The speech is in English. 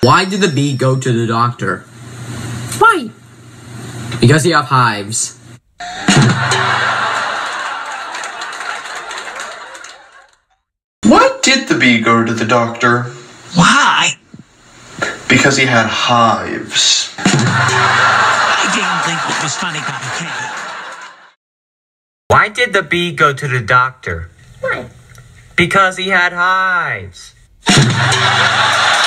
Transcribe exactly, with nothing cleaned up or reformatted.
Why did the bee go to the doctor? Why? Because he have hives. Why did the bee go to the doctor? Why? Because he had hives. I didn't think what was funny about a cat. Why did the bee go to the doctor? Why? Because he had hives.